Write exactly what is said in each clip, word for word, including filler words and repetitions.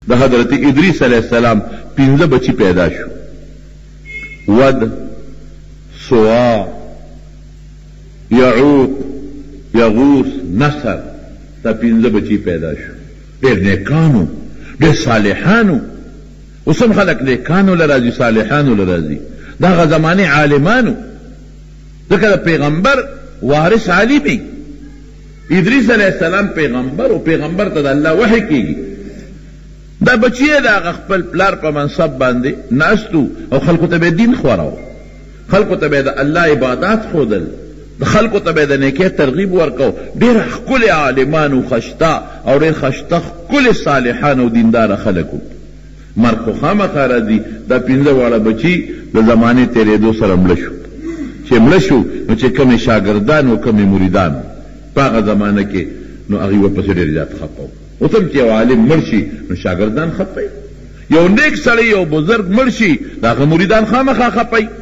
د حضرت ادریس علیہ السلام پنځه بچی پیدا شو، ود، سوا، یعوق، یغوث، نصر، دا پنځه بچی پیدا شو. ډېر نیکانو، ډېر صالحانو. اوس هم خلک نیکانو له راځي، صالحانو له راځي. دغه زمانې عالمانو، ځکه د پیغمبر وارث عالمي. ادریس علیہ السلام پیغمبر او پیغمبر ته د الله وحی کېږي. دا بچی د هغه خپل پلار په منصب باندې ناستو او خلکو ته به دین خوراو، خلکو ته به د الله عبادات ښودل، خلکو ته به د نیکۍ ترغیب ورکو. ډېر ښکلي عالمانو، خشته او ډېر خشته ښکلي صالحان او دینداره خلکو. مرګ خو خامخا راځي. دا پنځه واړه بچي د زمانې تېرېدو سره مړه شو. چې مړه شو نو چې کومې شاګردان او کومې مریدان په هغه زمانه کې نو هغوی ورپسې ډېر زیات خفه وو. اوس هم چې یو عالم مړ شي نو شاګردان خفه وي، یو نیک سړی یو بزرګ مړ شي د هغه مریدان خامخا خفه وي.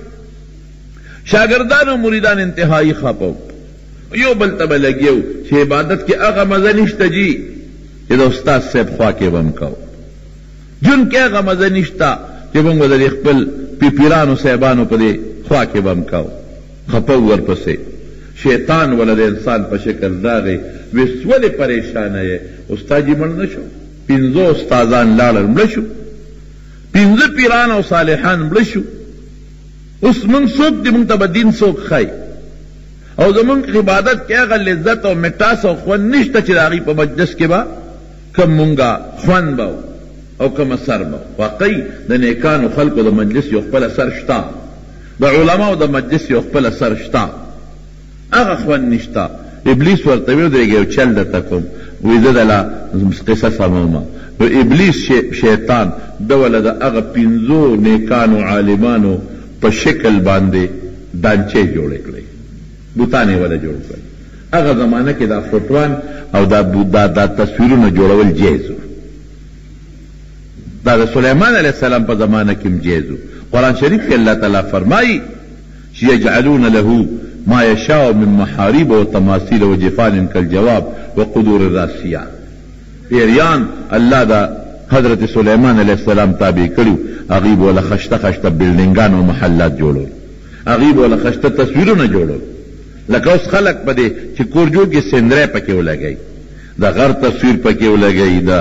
شاگردان و مریدان انتہائی خفه یو بل ته به لګیو چې عبادت کې هغه مزه نشته جي چې د استاد صاحب خوا کې به م کو، جون کې هغه مزه نشته چې موږ به د خپل پیپیرانو صاحبانو په دې خوا کې به م کو. خفه ورپسې شیطان ولا د انسان په شکل راغی. ویس ولې پریشانه یې؟ استاد جي مړ نه شو، پنځه استادان لاړل مړه شو، پنځه پیران او صالحان مړه شو. اوس مونږ څوک دي؟ مونږ ته به دین څوک ښایي؟ او زمونږ عبادت کې هغه لذت او مټاس او خوند نشته چې د هغوی په مجلس کې به کوم مونږه خوند به او کوم اثر به. واقعي د نیکانو خلکو د مجلس یو خپل اثر شته، د علماو د مجلس یو خپل اثر شته، هغه خوند نشته. ابلیس ورته ویل درېږه یو چل درته کوم، وایي زه دله قصه سمومه. نو ابلیس شیطان ده وله د هغه پنځو نیکانو عالمانو په شکل باندې دانچې جوړې کړې، بوتان یې وله جوړ کړل. هغه زمانه کې دا فوټوان او دا, دا, دا تصویرونه جوړول جیز وو. دا د سلیمان علیه السلام په زمانه کې هم جیز وو. قرآن شریف کې الله تعالی فرمایي چې یجعلون له ما یشاء من محارب و تماثیل و جفان کالجواب و قدور الراسیات. پیریان الله دا حضرت سلیمان علیہ السلام تابع کړو، هغوی به وله خشته خشته بلډینګان او محلات جوړول، هغوی به وله خشته تصویرونه جوړول. لکه اوس خلک په دې چې کور جوړ کړي سندری پکې ولګوي، د غر تصویر پکې ولګوي، د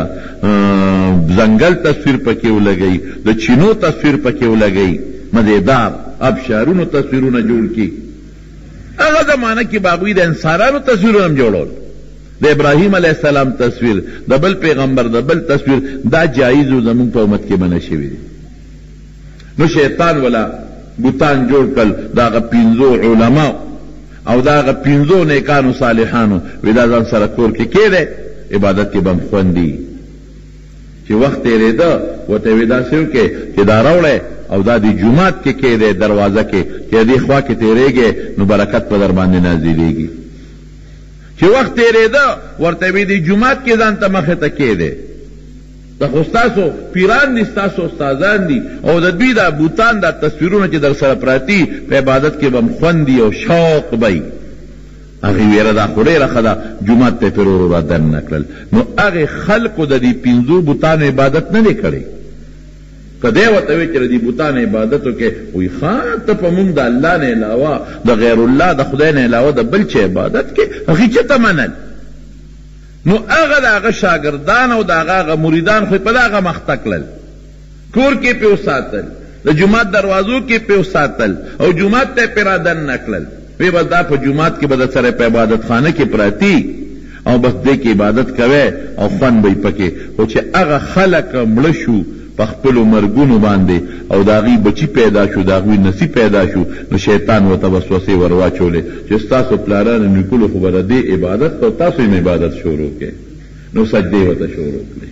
ځنګل تصویر پکې ولګوي، د چینو تصویر پکې ولګوي، مزیدار ابشارونو تصویرونه جوړ کړي. هغه زمانه کې به هغوی د انسانانو تصویرونه هم جوړول، د ابراهیم علیہ السلام تصویر، د بل پیغمبر د بل تصویر. دا جایز و زمونږ په امت کې منع شوي دي. نو شیطان ولا بوتان جوړ کړل د هغه پنځو علماو او د هغه پنځو نیکانو صالحانو. وی دا ځان سره کور کې کېدی، عبادت کې به م خوندي. چې وخت تېرېده ورته وی داسې وکړې چې دا راوړی او دا د جومات کې کېدی دروازه کې، چې دې خوا کې تېرېږې نو برکت په در باندې نازلېږي. چې وخت تېرېده ورته وی د جومات کې ځان ته مخې ته کېدی، دا خو ستاسو پیران دي، ستاسو استادان دي، او د دوی دا بوتان دا تصویرونه چې در سره پراتی په عبادت کې به م خوندي او شوق به. هغې ویره دا خو ډېره ښه ده، جومات ته یې پرې ورو را دننه کړل. نو هغې خلکو د دې پنځو بوتانو عبادت نه دی کړی. که دی ورته وی چې د دې بوتانو عبادت وکړې، وایي ښه ته په مونږ د الله نه علاوه د غیر الله د خدای نه علاوه د بل چا عبادت کې، هغې چېرته منل؟ نو هغه د هغه شاګردان او د هغه مریدان خو په دغه مخته کړل، کور کې پې وساتل، د جومات دروازو کې پې وساتل او جومات ته یې پې را دننه کړل. وی بس دا په جومات کې به د سره په عبادت خانه کې پراتی او بس دې کې عبادت کوی او خوند به یې پکې. خو چې هغه خلک مړه شو په خپلو مرګونو باندې او د هغوی بچي پیدا شو، د هغوی نصیب پیدا شو، نو شیطان ورته وسوسې ور واچولې چې ستاسو پلارانو نیکلو خو به د دې عبادت او تاسو یې عبادت شروع کړئ. نو سجدې ورته شروع کړئ.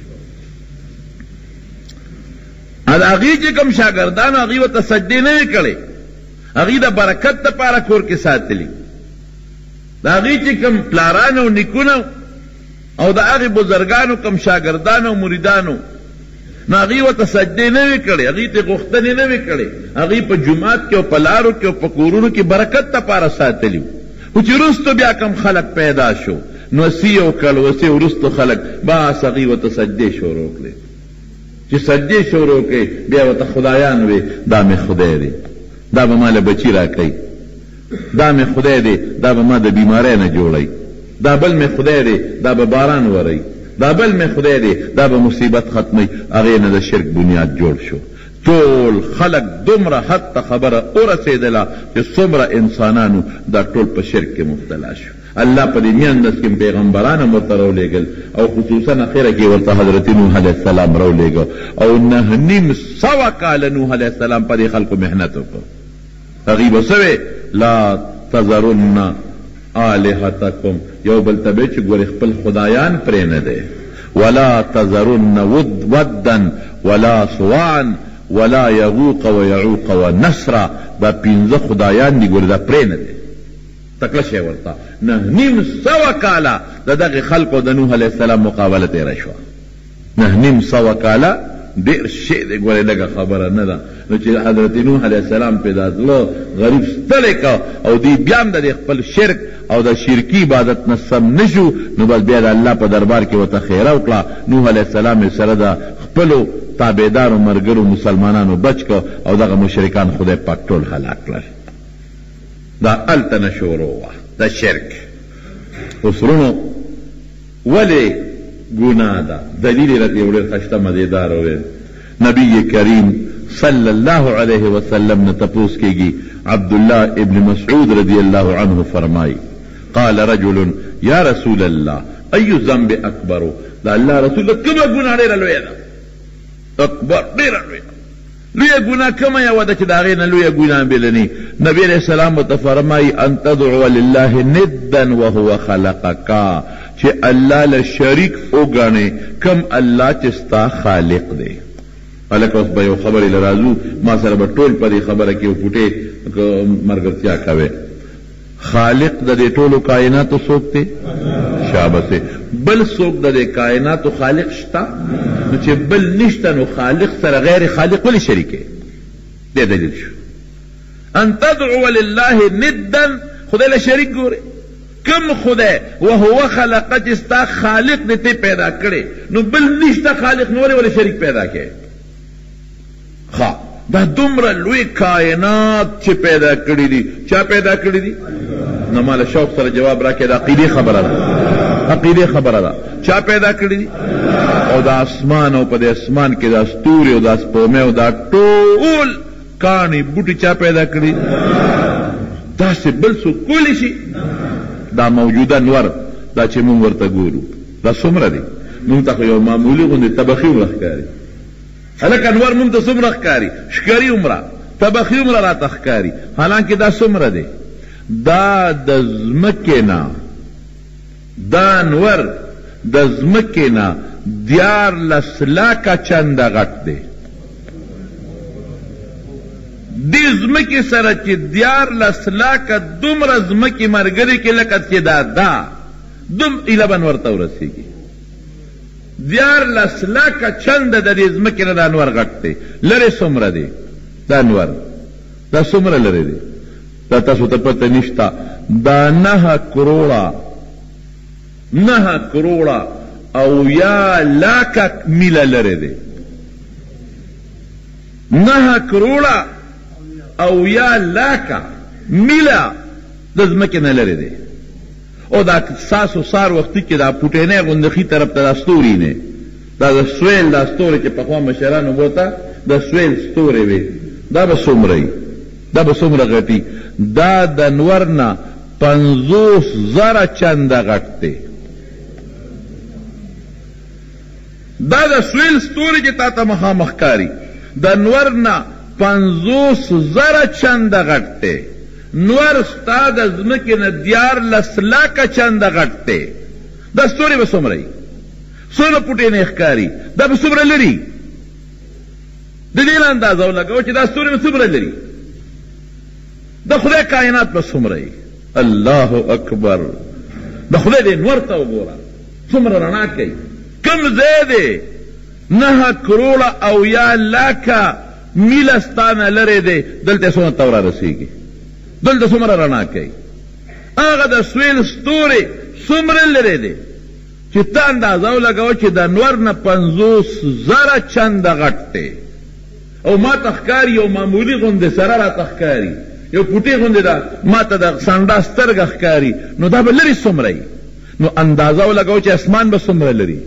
د هغوی چې کوم شاګردانو هغوی ورته سجدې نه وې کړې، هغوی د برکت دپاره کور کې ساتلي. د هغوی چې کوم پلارانو او نیکونه او د هغې بزرګانو کوم شاګردانو او مریدانو نو هغوی ورته سجدې نه وې کړې، هغوی ته غوښتنې نه وې کړې، هغوی په جومات کې او په لارو کې او په کورونو کې برکت دپاره ساتلي وو. خو چې وروستو بیا کوم خلک پیدا شو نو وصي وکړل، وصي وروستو خلک بس هغوی ورته سجدې شروع کړې. چې سجدې شروع کوي بیا ورته خدایان وي دا مې خدای دی، دا به ما له بچي راکوي، دا مې خدای دی، دا به ما د بیمارۍ نه جوړوي، دا بل مې خدای دی، دا به باران وروي، دا بل مې خدای دی، دا به مصیبت ختموي. هغې نه د شرک بنیاد جوړ شو. ټول خلق دومره حد ته خبره ورسېدله چې څومره انسانانو دا ټول په شرک کې مبتلا شو. الله په دې میندس کې پیغمبران هم ورته راولېږل او خصوصا اخره کې ورته حضرت نوح علیه السلام راولېږه او نهه نیم سوه کاله نوح علیه السلام په دې خلکو محنت وکړ. هغې به څه وې لا تذرن آلهتکم، یو بل ته به چې ګورې خپل خدایان پرې نه دی، ولا تذرن ودن ولا سواعا ولا یغوق ویعوق ونسرا، دا پنځه خدایان دي ګورې دا پرې نه دی. تکله شی ورته نه نیم سوه کاله د دغې خلقو د نوح علیه السلام مقابله تېره شوه. نه نیم سوه کاله ډېر شی دی ګورې لږه خبره نه ده. نو چې حضرت نوح علیه السلام پې دا زړه غریب ستړی که او دوی بیا هم د خپل شرک او د شرکي عبادت نه سم نه شو، نو بس بیا د الله په دربار کې ورته خیره وکړه. نوح علیه السلام یې سره د خپلو تابعدارو ملګرو مسلمانانو بچ که او دغه مشرکان خدای پاک ټول هلاک کړل. دا هلته نه شروع وه د شرک. اوس ورونو ولې ګناه ده؟ دلیل یې راته یو ډېر ښایسته مزېدار وویل. نبی کریم صلی الله علیه وسلم نه تپوس کېږي. عبدالله ابن مسعود رضی الله عنه فرمایي قال رجل یا رسول الله ای ذنب اکبرو، دا الله رسول کومه ګناه ډېره لویه ده؟ اکبر ډېره لویه لویه ګناه کومه یوه ده چې د هغې نه لویه ګناه بله نه؟ نبي علیه السلام ورته فرمایي ان تدعو لله ندا وهو خلقک، چې الله له شریک وګڼې کوم الله چې ستا خالق دی. هلکه اوس به یو خبرې له راځو، ما سره به ټول په دې خبره کې یو پوټې ملګرتیا کوې. خالق د دې ټولو کائناتو څوک دی؟ شابسې. بل څوک د دې کائناتو خالق شته؟ نو چې بل نشته نو خالق سره غیر خالق ولې شریکې؟ دې دلیل شو. ان تدعو لله ندا، خدای له شریک ګورې. کم خدای وهو خلق چې ستا خالق دې ته پیدا کړې، نو بل نشته خالق، نو ولې ولې شریک پیدا کړې؟ ښه دا دومره لوی کائنات چې پیدا کړي دي، چا پیدا کړي دي؟ نو ما له شوق سره جواب راکړې. د عقیدې خبره ده، عقیدې خبره ده. چا پیدا کړي دي؟ او د اسمان او په دې اسمان کې د ستوري او د سپوږمۍ او دا ټول کاڼي بوټي چا پیدا کړي؟ داسې بل څوک کولی شي؟ دا موجوده نور دا چې مونږ ورته ګورو دا څومره دی؟ مونږ ته خو یو معمولي غوندې طبخي عمره ښکاري. هلکه انور مونږ ته څومره ښکاري؟ ښکري عمره طبخي عمره راته ښکاري. حالانکې دا څومره دی؟ دا د ځمکې نه دا انور د ځمکې نه دیارلس لاکه چنده غټ دی. دې ځمکې سره چې دیارلس لاکه دومره ځمکې ملګرې کې لکه چې دا دا دوم ایله به انور ته ورسېږي. دیارلس لاکه چنده د دې ځمکې نه د انور غټ دی. لرې څومره دی دا انور؟ دا څومره لرې دی؟ دا تاسو ته پته نشته. دا نهه کروړه نهه کروړه او یا لاکه میله لرې دی. نهه کروړه او یا لاکه میله د ځمکې نه لرې دی. او دا ساسو سار وختي کې دا پوټینۍ غوندې ښي طرف ته دا ستوري نه، دا د سویل دا ستوري چې پخوا مشرانو بوته د سویل ستوري وي، دا به څومره وي؟ دا به څومره غټي؟ دا د انور نه پنځوس زره چنده غټ دی. دا د سویل ستوري چې تا ته مخامخ ښکاري د انور نه پنځوس زره چنده غټ دی. نور ستا د ځمکې نه دیارلس لاکه چنده غټ دی. دا ستوري به څومره وي؟ څومره پوټینې ښکاري؟ دا به څومره لري؟ د دې نه اندازه ولګوه چې دا ستوري به څومره لري؟ د خدای کائنات به څومره وي؟ الله اکبر. د خدای دې نور ته وګوره څومره رڼا کوي. کوم ځای دی؟ نهه کروړه او یا لاکه میله ستا نه لرې دی. دلته څومره ته ورارسېږي؟ دلته څومره رڼا کوي؟ هغه د سویل ستوري څومره لرې دی چې ته اندازه ولګوه چې د انور نه پنځوس زره چنده غټ دی او ما ته ښکاري یو معمولي غوندې سره راته ښکاري یو پوټې غوندې ده ما ته د سنډا سترګه ښکاري نو دا به لرې څومره وي نو اندازه ولګوه چې اسمان به څومره لري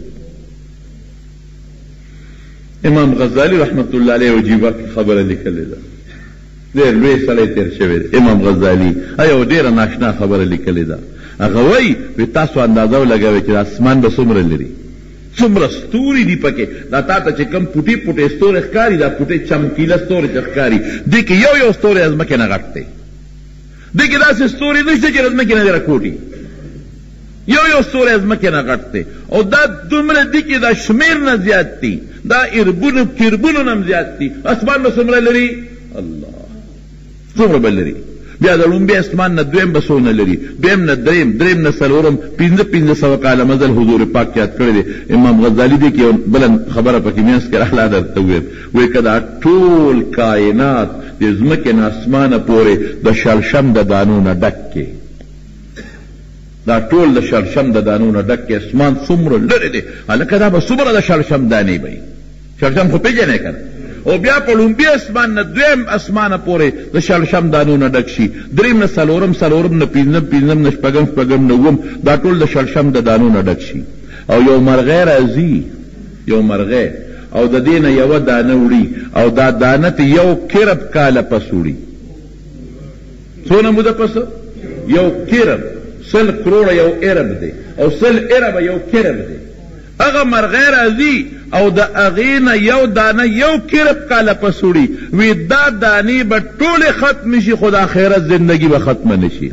امام غزالی رحمت الله علیه عجیبه خبره لیکلې ده ډېر لوی سړی تېر شوی دی امام غزالی یو ډېره ناشنا خبره لیکلې ده هغه وایي وی تاسو اندازه ولګوئ چې اسمان به څومره لري څومره ستوري دي پکې دا تا ته چې کوم پوټي پوټې ستوري ښکاري دا پوټې چمکیله ستوري چې ښکاري دې کې یو یو ستوری د ځمکې نه غټ دی دې کې داسې ستوري نشته چې د ځمکې نه دې راکوټي یو یو ستوری د ځمکې نه غټ دی او دا دومره دي کې دا شمېر نه زیات دي دا اربونو کربونو نه هم زیات دي اسمان به څومره لري الله څومره به لري بیا د لومبي اسمان نه دویم به څونه لري دویم نه دریم دریم نه څلورم پنځه پنځه سوه کاله مزل حضور پاک یاد کړی دی امام غزالي دی کې یو بله خبره پکې منځ کې راغله درته وویم وایي که دا ټول کائنات د ځمکې نه اسمانه پورې د شړشم د دانو نه ډک کې دا ټول د شړشم د دانو نه ډک کې اسمان څومره لرې دی هلکه دا به څومره د شړشم دانې به وي شړشم خو پېژنې که نه او بیا په لومبي اسمان نه دویم اسمانه پورې د شړشم دانو نه ډک شي دریم نه څلورم څلورم نه پنځم پنځم نه شپږم شپږم نه اووم دا ټول د شړشم د دانو نه ډک شي او یو مرغۍ راځي یو مرغۍ او د دې نه یوه دانه وړي او دا دانه ته یو کرب کاله پس وړي څونه موده پس یو کرب سل کروړه یو ارب دی او سل اربه یو کرب دی هغه مرغۍ راځي او د هغې نه یو دانه یو کرب کاله پس وړي وی دا دانې به ټولې ختمې شي خو د آخرت زندګي به ختمه نه شي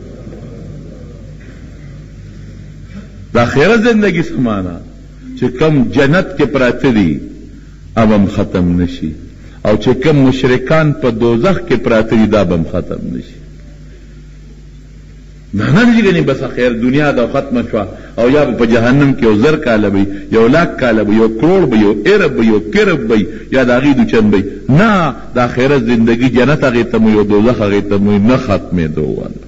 د آخرت زندګي څه معنا چې کم جنت کې پراته دي اب هم ختم نه شي او چې کم مشرکان په دوزخ کې پراته دي دا به هم ختم نه شي نه نه دي ګنې بس خیر دنیا دا ختمه شوه او یا به په جهنم کې یو زر کاله وي یو لاک کاله وي یو کروڑ به یو ارب به یو کرب به یا د هغې دوچن به نه د آخرت زندګي جنت هغې ته مو یو دوزخ هغې ته مو نه ختمېدو والله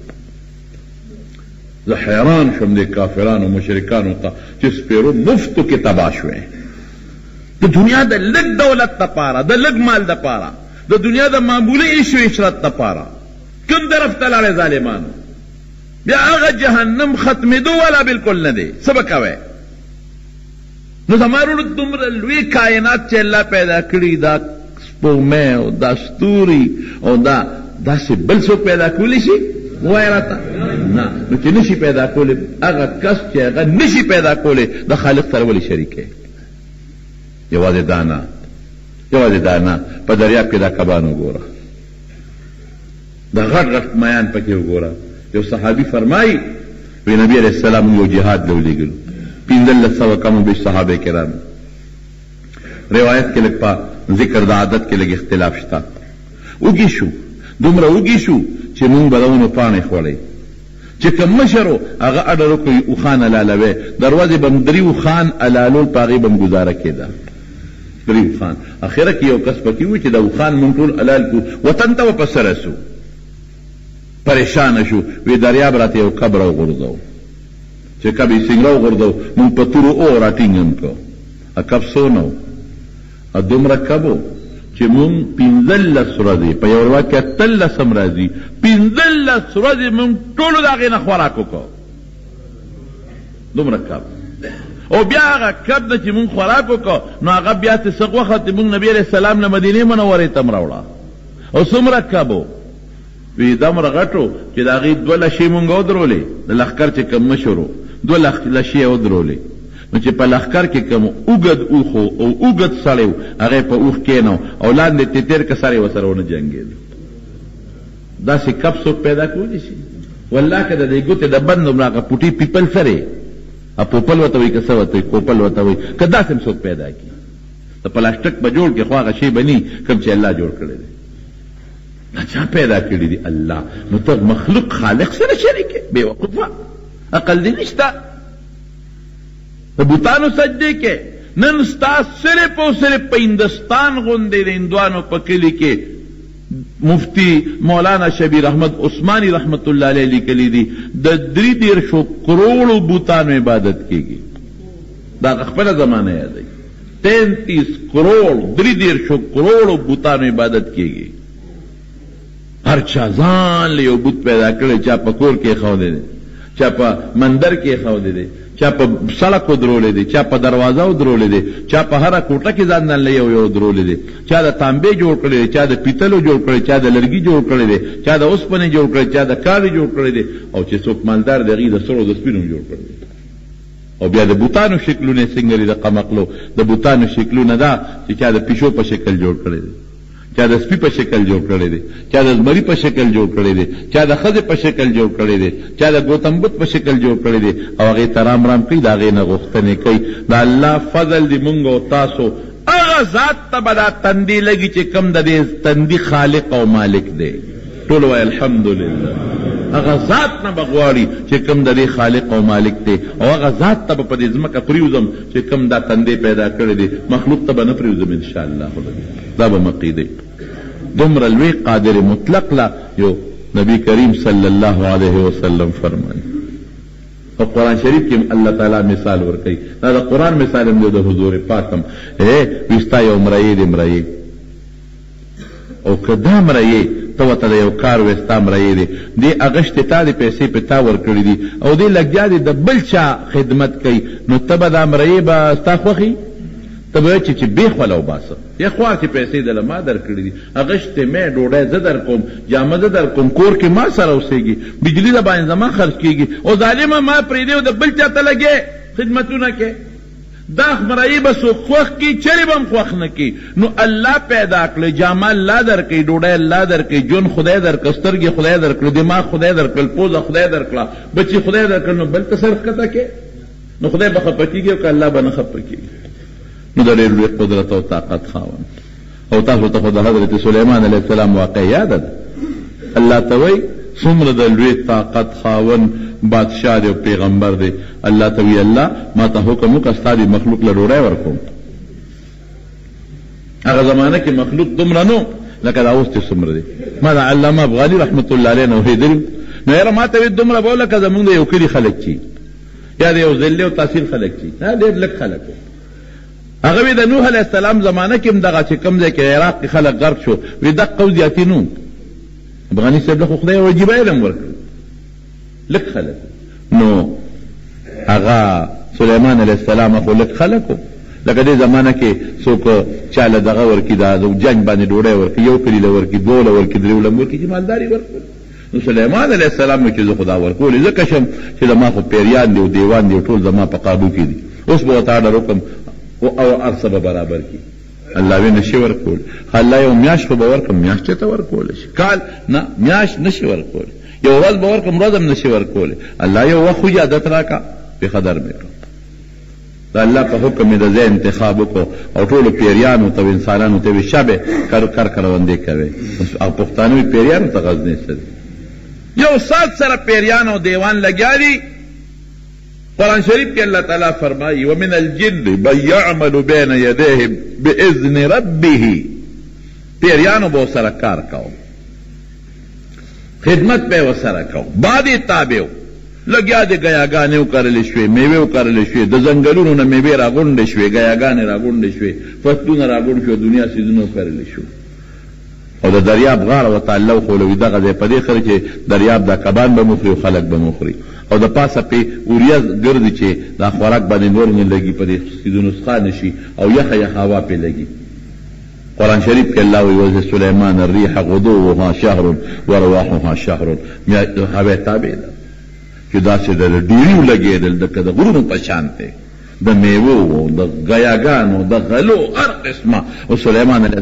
زه حیران شوم د کافرانو مشرکانو ته چې سپېرو مفتو کې تباه شوې د دنیا د لږ دولت دپاره د لږ مال دپاره د دنیا د معمولي عیش و عشرت دپاره کوم طرف ته لاړې ظالمانو بیا هغه جهنم ختمېدو والا بالکل نه دی څه به کوئ نو زما وروڼو دومره لوی کائنات چې الله پیدا کړي دا سپوږمۍ او دا ستوري او دا داسې بل څوک پیدا کولی شي ووایه راته نه نو چې نشي پیدا کولی هغه کس چې هغه نشي پیدا کولی د خالق سره ولې شریک یې یوازې دا نه یوازې دا نه په دریاب کې دا کبان وګوره دا غټ غټ میان پکې وګوره یو صحابي فرمایي وی نبی علیہ السلام یو جهاد له ولېږلو پنځلس سوه کم بیش صحابه کرام روایت کې لږ په ذکر د عادت کې لږ اختلاف شته وږي شو دومره وږي شو چې مونږ به د ونو پاڼې خوړئ چې کوم مشر و هغه اډر وکړي اوښان الالوی دروازې به م درې اوښان الالول په هغې به م ګزاره کېده درې اوښان اخره کې یو کس پکې و چې د اوښان مونږ ټول الال کړو وطن ته ورپسې رسو پریشانه شو وی دریاب راته یو کب راوغورځو چې کب یې څنګه راوغورځو مونږ په تورو او راټینګ کړو کب څونه و دومره کب و چې مونږ پنځلس ورځې په یو روایت کې اتلس هم راځي پنځلس ورځې مونږ ټولو د هغې نه خوراک وکړو دومره کب او بیا هغه کب نه چې مونږ خوراک وکړو نو هغه بیا ته څه غوښه چې مونږ نبي علیه السلام نه مدینې منورې ته م راوړه او څومره کب و وی دومره غټو چې د هغې دوه لشې مونږ ودرولې د لښکر چې کوم مشر و دوه لشې یې ودرولې نو چې په لښکر کې کوم اوږد اوښ او اوږد سړی و هغه په اوښ کېنو او لاندې تتر که سړی ورسره ونه جنګېدو داسې کب څوک پیدا کولی شي والله که د دې ګوتې د بند دومره هغه پوټي پیپل سره پوپل ورته وایي که څه ورته وایي کوپل ورته وایي که داسې هم څوک پیدا کړي د پلاستیک به جوړ کړي خو هغه شی به ني کوم چې الله جوړ کړی دی دا چا پیدا کړي دي الله نو ته مخلوق خالق سره شریک یې بېوقوفه عقل دې نشته د بوتانو سجدې کې نن ستا صرف او صرف په هندوستان غوندې د هندوانو په کلي کې مفتی مولانا شبیر احمد عثماني رحمت الله علیه لیکلي دي د درې دېرشو کروړو بوتانو عبادت کېږي دا خپله زمانه یادوي تینتیس کروڑ درې دېرشو کروڑو بوتانو عبادت کېږي هر چا ځان له یو بوت پیدا کړی چا په کور کې ایښودی دی چا په مندر کې ایښودی دی چا په سړک ودرولی دی چا په دروازه ودرولی دی چا په هره کوټه کې ځان ځان له یو یو درولی دی چا د تانبې جوړ کړی دی چا د پیتلو جوړ کړی چا د لرګي جوړ کړی دی چا د اوسپنې جوړ کړی چا د کاڼي جوړ کړی دی او چې څوک مالدار دی هغې د سرو د سپینو جوړ کړی دی او بیا د بوتانو شکلونه یې څنګه دي د قمقلو د بوتانو شکلونه دا چې چا د پیشو په شکل جوړ کړی دی چا د سپي په شکل جوړ کړی دی چا د زمري په شکل جوړ کړی دی چا د ښځې په شکل جوړ کړی دی چا د ګوتم بت په شکل جوړ کړی دی او هغې ته رام رام کوي د هغې نه غوښتنې کوي د الله فضل دی مونږ او تاسو هغه ذات ته به دا تندي لګي چې کوم د دې تندي خالق او مالک دی ټول وایي الحمدلله هغه ذات نه به غواړي چې کوم د دې خالق او مالک دی او هغه ذات ته به په دې ځمکه پرېوځم چې کوم دا تندی پیدا کړی دی مخلوق ته به نه پرېوځم انشاءالله دا به مقیدی دومره لوی قادر مطلق لا یو نبی کریم صلی الله علیه وسلم فرمایي او قرآن شریف کې الله تعالی مثال ورکوي دا د قرآن مثال هم دی د حضور پاک هم وستا یو مرئي دی مرئي او که دا مرئي ته ورته د یو کار وستا مرئي دی دې اغشتې تا دې پیسې په تا ورکړي دي او دې لګیا دی د بل چا خدمت کوي نو ته به دا مرئي به ستا خوښي ته به وایې چې بیخ وله وباسه یا خوار چې پیسې دله ما در کړي دي اغشتې مې ډوډۍ زه در کوم جامه زه در کوم کور کې ما سره اوسېږي بجلي د باندې زما خرچ کېږي او ظالمه ما پرېږدې او د بل چا ته لګې خدمتونه کې دا مرئي به څوک خوښ کړي چرې به هم خوښ نه کړي نو الله پیدا کړی جامه الله در کوي ډوډۍ الله در کوي ژوند خدای در کړه سترګې خدای در کړه دماغ خدای در کړل پوزه خدای در کړه بچي خدای در کړل نو بل ته سر ښکته کې نو خدای به خفه کېږي او که الله به نه خفه کېږي نو د ډېر لوی قدرت او طاقت خاوند او تاسو ته خو د حضرت سلیمان علیه السلام واقع یاده ده الله ته وایي څومره د لوی طاقت خاوند بادشاہ دی او پیغمبر دی الله ته وی الله ما ته حکم وکړه ستا دې مخلوق له ډوډۍ ورکوم هغه زمانه کې مخلوق دومره نو لکه دا اوس چې څومره دی ما د علامه افغاني رحمت الله علیه نه اورېدلي نو یاره ما ته وی دومره به لکه زمونږ د یو کلي خلک چې یا د یو ذلې او تحصیل خلک چې ډېر لږ خلک هغه وی د نوح علیه السلام زمانه کې هم دغه چې کوم ځای کې عراق کې خلک غرق شو وی دقه او زیاتې نو افغاني صاحب له خو خدای وجیبه علم ورکړ لږ خلک نو هغه سلیمان علیه السلام خو لږ خلک و لکه دې زمانه کې څوک چاله دغه ورکړي دا جنګ باندې ډوډۍ ورکړي یو کلي له ورکړي دوه له ورکړي درې له ورکړي چې مالداري ورکړي نو سلیمان علیه السلام نو چې زه خدا ورکولې ځکه شم چې زما خو پیریان دي او دیوان دي ټول زما په قابو کې دي اوس به ورته اډر وکړم او ارسه به برابر کړي الله وی نشي ورکول الله یو میاشت خو به ورکړم میاشتې ته ورکولی شي کال نه میاشت نشي ورکولی یو ورځ به ورکړم ورځ هم نشي ورکولی الله یو وخت خو اجازت راکړه بې قدر مې کړه د الله په حکم مې د ځای انتخاب وکړو او ټولو پیریانو ته انسانانو ته وی شبې کر کر کروندې کوئ او پښتانه وي پیریانو ته غزنې څه دي یو سات سره پیریان او دیوان لګیا دي قرآن شریف کې الله تعالی فرمایي ومن الجن من يعمل بين يديه باذن ربه پیریانو به سره کار کوو خدمت به ورسره کوو بعد تابع لګیا دي ګیاګانې وکرلې شوې میوې وکرلې شوې د ځنګلونو نه میوې راغونډې شوې ګیاګانې راغونډې شوې فصلونه راغونډ شوې دنیا سیزونه وکرلې شو او د دریاب غاړه ورته الله وښولوي دغه ځای په دې خره چې دریاب دا کبان به مخري او خلک به مخري او د پاسه پې اوریا ګرځي چې دا خوراک باندې نور نه لګي په دې سیزونو څخه نشي او یخه یخه هوا پې لګي قرآن شریف کې الله وی وزه سلیمان الریح غدوها شهر ورواحها شهر هوا تابع ده چې داسې د ډیریو لګېدل لکه د غرونو په شان دی د میوو د ګیاګانو د غلو هر قسمه او سلیمان علیه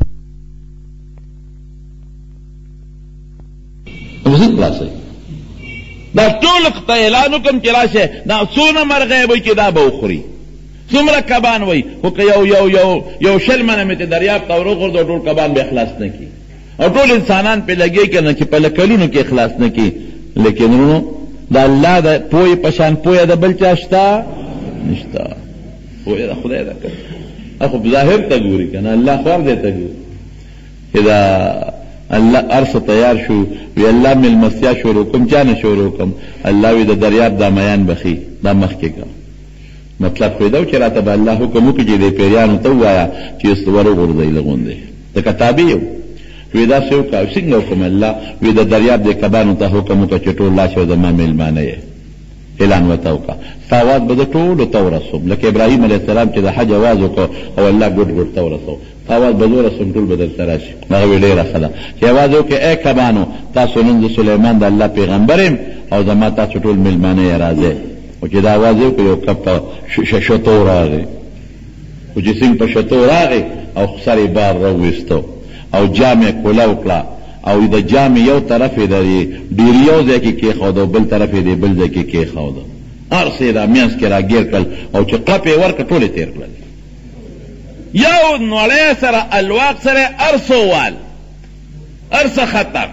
السلام خلاصوي دا ټول ته اعلان وکړم چې راشه دا څونه مرغۍ وي چې دا به وخوري څومره کبان وي خو که یو یو یو یو شل منه مې ته دریاب ته وروغورځو ټول کبان به اخلاص نه کړي او ټول انسانان پې لګې که نه چې په لکلونو کې اخلاص نه کړي لیکن ورونو د الله د پوهې په شان پوهه د بل چا شته نشته پوهه د خدای ده که خو ظاهر ته ګوري که نه الله خوار دی ته ګوري چې دا الله ارس تیار شو وی الله ملمستیا شروع کوم چا نه شروع کوم الله وی د دریاب دا میان بخي دا مخکې کا مطلب خو دا چې راته به الله حکم وکړي چې دې پیریانو ته ووایه چې ور وغورځئ لغوندې ځکه تابع یو وی دا څه وکړه څنګه حکم الله وی د دریاب د کبانو ته حکم وکړه چې ټول لاس یو زما میلمانه یې اعلان ورته وکړه ستا اواز به زه ټولو ته ورسوم لکه ابراهیم علیه السلام چې د حج اواز وکړو او الله ګوټ ګوټ ته ورسو ستا اواز به زه ورسوم ټول به درته راشي هغه وی ډېره ښه ده چې اواز وکړې ای کبانو تاسو نن د سلیمان د الله پیغمبر یم او زما تاسو ټول میلمانه یې راځئ او چې دا اواز یې وکړ یو کب په شتو راغی خو چې څنګه په شتو راغی او سر یې بار راوویستو او جام یې کولاو کړه او د جام یو طرف یې د ډېر یو ځای کې کېښود او بل طرف یې د بل ځای کې کېښود هر څه یې را منځ کې را ګیر کړل او چې قپ یې ورکړه ټول یې تېر کړل یو نوړی سره الواق سره هر څه وال هر څه ختم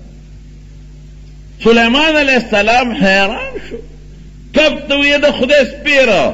سلیمان علیه السلام حیران شو کب ته ویې د خدای سپیره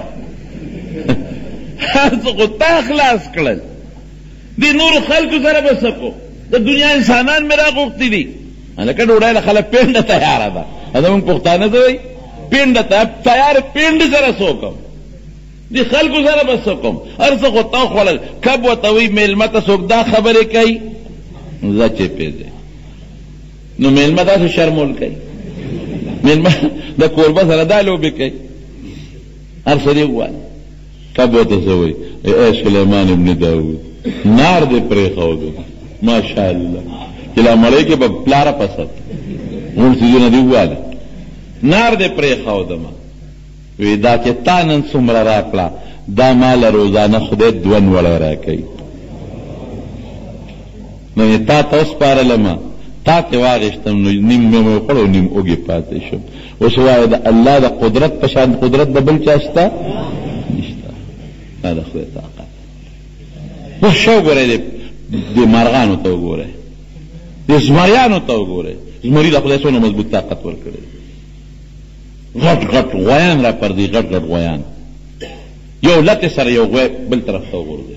هر څه خو تا خلاص کړل دی نور خلکو سره به څه کو د دنیا انسانان مې راغوښتي دي لکه ډوډۍ له خلک پینډه تیاره ده زمونږ پښتانه ته وایي پینډه ته تیار پینډې سره څه وکړم دې خلکو سره به څه کوم هر څه خو تا وخوړل کب ورته وایي میلمه ته څوک دا خبرې کوي زه چپې دی نو میلمه داسې شرمول کوي میلمه د کوربه سره دا لوبې کوي هر څه دې ووایي کب ورته څه وایي ای سلیمان ابن داود نار دې پرېښودو ماشاءالله چې لا مړی کې به پلاره پسد غوړ څیزونه دې وواله نار دې پرېښودمه وی دا چې تا نن څومره راکړه دا ماله روزانه خدای دوه وړی راکوي نو یې تا ته وسپارلمه تا ته واغېښتم نو نیم مې وخوړ او نیم اوږې پاتې شم اوس وایه د الله د قدرت په شان قدرت د بل چا شته نشته دا د خدای طاقت اوس ښه وګورئ د مارغانو ته وګورئ د زمریانو ته وګورئ زمري له خدای څومره مضبوط طاقت ورکړی غټ غټ غویان را پردي غټ غټ غویان یو لتې سره یو غوی بل طرف ته وغورځوي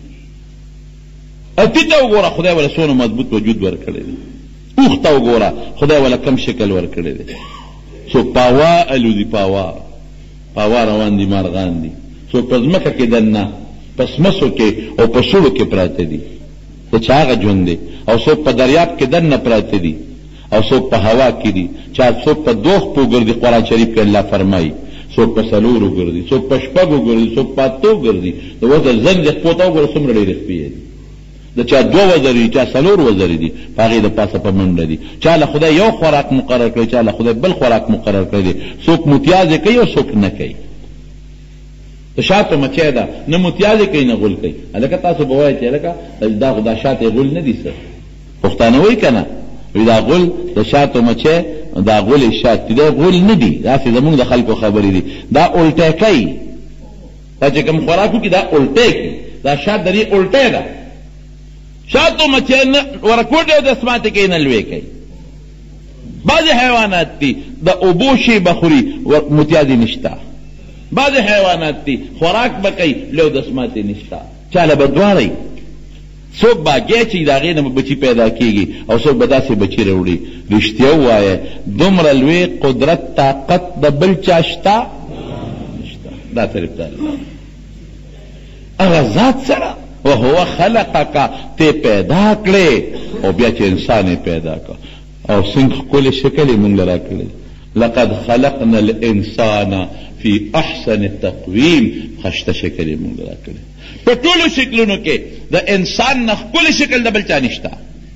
اتي ته وګوره خدای وله څومره مضبوط وجود ورکړی دی اوښ ته وګوره خدای وله کم شکل ورکړی دی څوک پاوا الوزي پاوا پاوا روان دي مارغان دي څوک په ځمکه کې دننه په سمسو کې او په سوړو کې پراته دي د چا هغه ژوند دی او څوک په دریاب کې دننه پراته دي او څوک په هوا کې دي چا څوک په دوه خپو ګرځي قرآن شریف کې الله فرمایي څوک په څلورو ګرځي څوک په شپږو ګرځي څوک په اتو ګرځي د وته زنګ د خپو ته وګوره څومره ډېرې خپې دي د چا دوه وزرې دي چا څلور وزرې دي په هغې د پاسه په منډه دي چا له خدای یو خوراک مقرر کړی چا له خدای بل خوراک مقرر کړی دی څوک متیازې کوي او څوک نه کوي د شاتو مچۍ ده نه متیازې کوي نه غول کوي هلکه تاسو به وایئ چې هلکه دا خو دا شات یې غول نه دي څه پښتانه وایي که نه وی دا غول د شاتو مچۍ دا غول شات دي دا غول نه دي داسې زمونږ د خلکو خبرې دي دا الټی کوي دا چې کوم خوراک وکړي دا الټی کوي دا شات د دې الټی ده شاتو مچۍ نه ورکوټې او دسماتې کوي نه لوی کوي بعضې حیوانات دي د اوبو شی به خوري متیازې نشته بعضې حیوانات دي خوراک به کوي لو دسماتې نشته چاله به دواړی څوک باګی چې د هغې نه بچي پیدا کېږي او څوک به داسې بچي راوړي رښتیا ووایه دومره لوی قدرت طاقت د بل چا شته نشته دا طریف د الله هغه ذات سره وهو خلقک ته پیدا کړې او بیا چې انسان یې پیدا کړ او څنګه ښکلی شکل یې موږ له راکړی لقد خلقنا الانسان فی احسن تقویم خشته شکل یې موږ له راکړی په ټولو شکلونو کې د انسان نه ښکلی شکل د بل چا نشته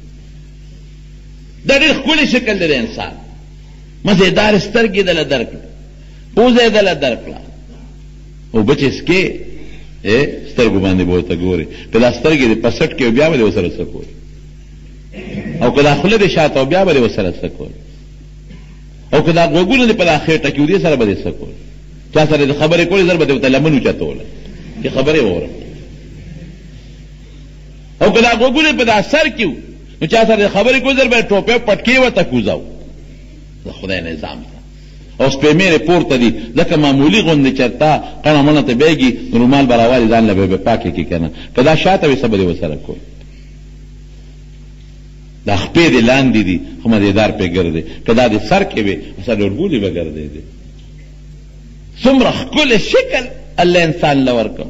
دا ډېر ښکلی شکل دی د انسان مزېدار سترګې دله درکړه پوزه یې دله درکړه اوبه چې څکې سترګو باندې به ورته ګورې که دا سترګې دې په سټ کې بیا به دې ورسره څه کوي او که دا خوله دې شاته بیا به دې ورسره څه کوي او که دا غوږونه دې په دا خېټه کې دې سره به دې څه کوي چا سره دې خبرې کولې زر به دې ورته لمن اوچتوله چې خبرې ووره او که دا غوږونه په دا سر کې وو نو چا سره خبرې کوي زر به ټوپې پټکې ورته کوزاو د خدای نظام ته او سپېمې پورته دي ځکه معمولي غوندې چېرته کڼه مڼه ته بیږي رومال به راوالي ځان له به پاکې کړي که نه که دا شاته وي څه به دې ورسره کوي دا خپې دې لاندې دي خو مزېدار پې ګرځې که دا دې سر کې وي سر ډورګولې به ګرځېدې څومره ښکلی شکل الله انسان له ورکړ.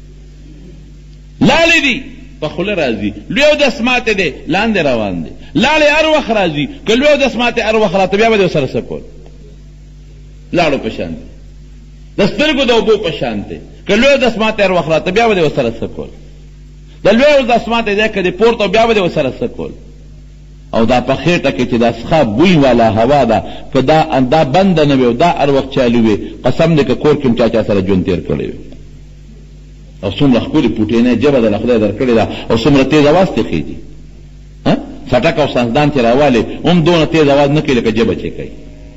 لاړې دي په خوله راځي، لوی اودس ماته دی لاندې روان دی. لاړې هر وخت راځي، که لوی اودس ماته هر وخت راته بیا به دې ورسره څه کول؟ لاړو په شان دی، د سترګو د اوبو په شان دی. که لوی اودس ماته هر وخت راته بیا به دې ورسره څه کول؟ د لوی اودس ماته دی که دې پورته بیا به دې ورسره څه کول؟ او دا په خېټه کې چې دا څخه بوی والا هوا ده، که دا دا بنده نه وي او دا هر وخت چالو وي، قسم دی که کور کې هم چا چا سره ژوند تېر کړی وي. او څومره ښکلې پوټینۍ ژبه دله خدای در کړې ده، او څومره تېز اواز ترې خېږي. څټک او سنسدان چې راوالې هم دونه تېز اواز نه کوي لکه ژبه چې کوي.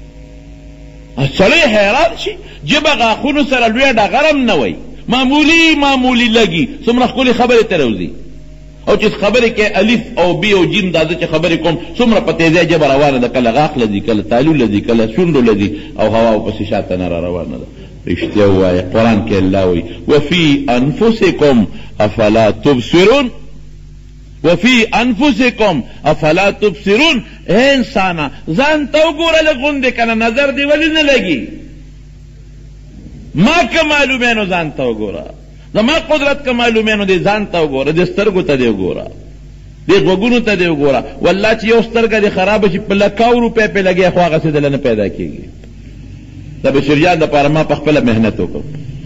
سړی حیران شي، ژبه غاښونو سره لویه ډغر هم نه وایي، معمولي معمولي لګي، څومره ښکلې خبرې ته راوځي. او چې خبرې کې الف او بی او جیم دا زه چې خبرې کوم څومره په تیزۍ ژبه روانه ده، کله غاښ لځي، کله تالو لځي، کله شونډو لځي، او هوا ورپسې شاته نه را روانه ده. رښتیا ووایه، قرآن کې الله وایي وفي انفسکم افلا تبصرون، وفي انفسکم افلا تبصرون. اے انسانه ځان ته وګوره لږ غوندې که نه، نظر دې ولې نه لګي؟ ما که معلومې نو ځان ته وګوره، زما قدرت که معلومې نو دې ځان ته وګوره، دې سترګو ته دې وګوره، دې غوږونو ته دې وګوره. والله چې یو سترګه دې خرابه شي په لکاو روپۍ پې لګیا، خو هغسې دله نه پیدا کېږي. د بشریات دپاره ما په خپله محنت وکړ،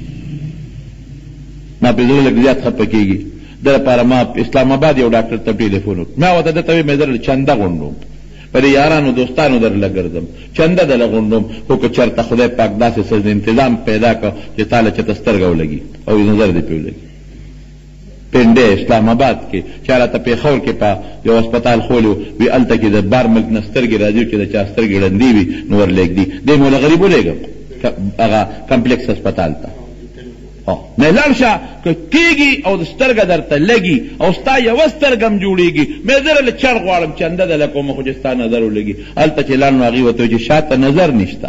ما پې زړه لږ زیات خفه کېږي. د لپاره ما اسلام آباد یو ډاکټر ته ټلیفون وکړ، ما ورته دته ویې مې زه چنده غونډوم، په دې یارانو دوستانو درله ګرځم، چنده دله غونډوم، خو که چېرته خدای پاک داسې څه انتظام پیدا کړ چې تا له چېته سترګه ولګي او نظر دې پې ولګي. پنډې اسلام آباد کې چا راته پېښور کې په یو هسپتال خولی و، وي هلته کې د بار ملک نه سترګې راځي چې د چا سترګې ړندې وي نو ورلېږدي. دې مو له غریب ولېږم هغه کمپلیکس هسپتال ته. نه لاړ شه، که کېږي او د سترګه درته لګي او ستا یوه سترګه هم جوړېږي، مې زه له چر غواړم چنده دله کومه، خو چې ستا نظر ولګي. هلته چې لاړ نو هغې ورته وایي چې شاته نظر نشته،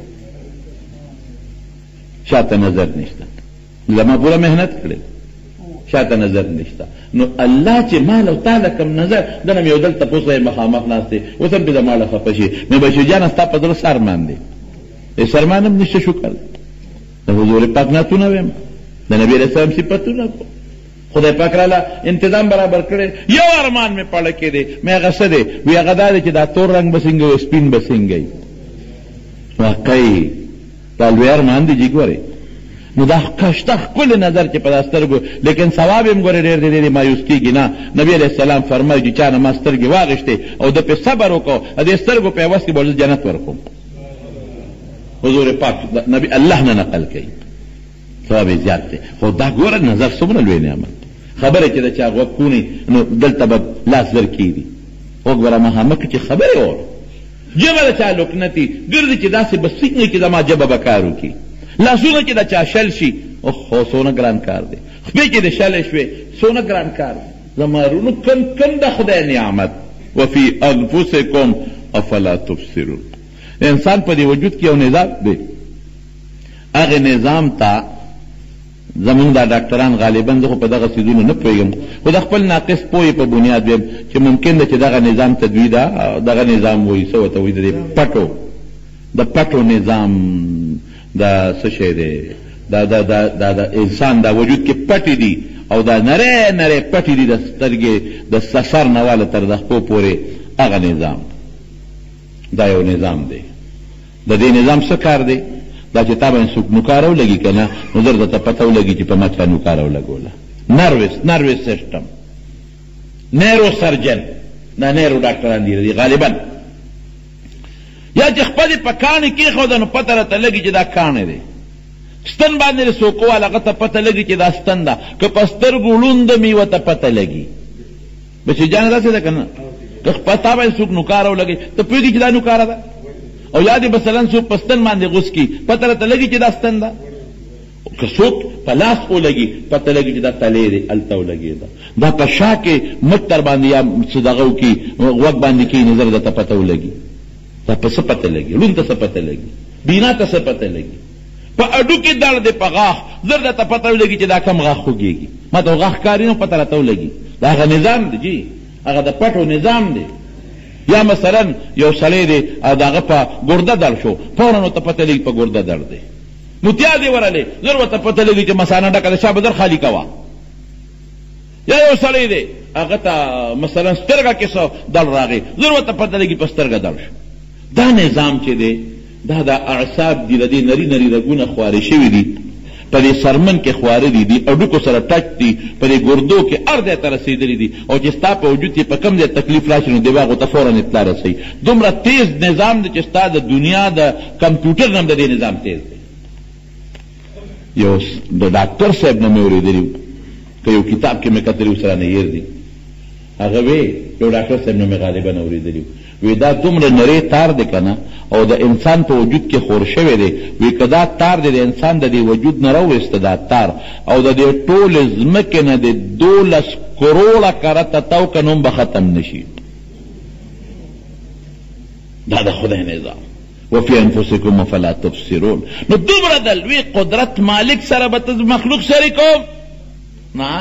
شاته نظر نشته. زما پوره محنت کړې، شاته نظر نشته. نو الله چې ما له تا له کوم نظر دنه مې یو دلته پوسه یې مخامخ ناست دی، اوس هم پې زما له خفه شي. مې بشیر جانه ستا په زړه سرمان دی، سرمان هم نشته شکر د حضور پاک نعتونه ویم، د نبي علیه السلام صفتونه کو، خدای پاک راله انتظام برابر کړی. یو ارمان مې پړه کې دی، مې هغه څه دی؟ وی هغه دا دی چې دا تور رنګ به څنګه وي، سپین به څنګه وي. واقعي دا لوی ارمان دی جي ګورې. نو دا کشته ښکلی نظر چې په دا سترګو، لیکن ثواب یې هم ګورې ډېر دی، ډېرې مایوس کېږي نه. نبي علیه السلام فرمایي چې چا نه ما سترګې واغېښتې او ده پې صبر وکړو، د دې سترګو په عوض کې به زه جنت ورکوم. حضور پاک نبی الله نه نقل کوي، ثواب یې زیات دی. خو دا ګوره نظر څومره لوی نعمت. خبره چې د چا غوږ کونی نو دلته به لاس در کېږي، غوږ به رامخامخ چې خبرې واورو. ژبه د چا لکنتي ګرځي چې داسې به څنګه چې زما ژبه به کار وکړي. لاسونه چې د چا شل شي، اوهو څونه ګران کار دی. خپې چې د شلې شوې څونه ګران کار دی. زما رونو کم کم د خدای نعمت. وفي انفسکم افلا تبصرون. انسان په دې وجود کې یو نظام دی، هغه نظام ته زمونږ دا ډاکټران غالبا زه خو په دغه څیزونو نه پوهېږم، خو د خپل ناقص پوهې په بنیاد ویم چې ممکن ده چې دغه نظام تدوی ده، دغه نظام وایي څه ورته وایي د دې پټو د پټو نظام دا څه شی دی؟ دا دا دا دا د انسان دا وجود کې پټې دي او دا نری نری پټې دي د سترګې د سر نه واله تر د خپو پورې. هغه نظام دا یو نظام دی. د دې نظام څه کار دی؟ دا چې تا باندې څوک نوکاره ولګي که نه، نو در درته پته ولګي چې په ما چا نوکاره ولګوله. نروس نروس سیسټم، نیرو سرجن، دا نیرو ډاکټران دي غالبا. یا چې خپلې په کاڼې کېښوده نو پته راته لګي چې دا کاڼې دی. ستن باندې د سوکوال هغه ته پته لګي چې دا ستن ده، که په سترګو ړوند مې ورته پته لګي. بچې جانه داسې ده که نه؟ که په تا باندې څوک نوکاره ولګي ته پوهېږي چې دا نوکاره ده، او یا دې مثلا څوک په ستن باندې غوس کي پته راته لګي چې دا ستن ده. که څوک په لاس ولګي پته لګي چې دا تلې دی هلته ولګېده. دا په شا کې مټ تر باندې یا څه دغه وکړي غوږ باندې کښېني نظر درته پته ولګي. دا په څه پته لګي؟ لوند ته څه پته لګي؟ بینا ته څه پته لګي؟ په اډو کې درد دی، په غاښ زر درته پته ولګي چې دا کم غاښ خوږېږي. ما ته غاښ کاري نو پته راته ولګي. دا هغه نظام دی جي، هغه د پټو نظام دی. یا مثلا یو سړی دی او د هغه په ګرده درد شو، فورا ورته پته لګي په ګرده درد دی. متیا دې ورلې زر ورته پته لګي چې مثانه ډکه ده شا بدر خالي کوه. یا یو سړی دی هغه ته مثلا سترګه کې څه دړ راغی زر ورته پته لګي په سترګه دړ شو. دا نظام چې دی دا د اعصاب دي د دې نري نري رګونه خوارې شوي دي په دې سرمن کې خواره دي دي اډوکو سره ټچ دي په دې ګردو کې هر ځای ته رسېدلي دي او چې ستا په وجود کې په کوم ځای تکلیف راشي نو دماغو ته فورا اطلاع رسوي. دومره تیز نظام دی چې ستا د دنیا د کمپیوټر نه هم د دې نظام تیز دی. یو د ډاکټر صاحب نه مې اورېدلي که یو کتاب کې مې کتلي سره نه هېر دي هغه وی یو ډاکټر صاحب نه مې غالبا اورېدلي وی دا دومره نری تار دی که نه او د انسان په وجود کې خور شوی دی وی که دا تار دی د انسان د دې وجود نه راویسته دا تار او د دې ټولې ځمکې نه د دولس کروړه کرته تو که نوم به ختم نشي. دا د خدای نظام. وفي انفسکم فلا تبصرون. نو دومره د لوی قدرت مالک سره به ته مخلوق شریکوم نه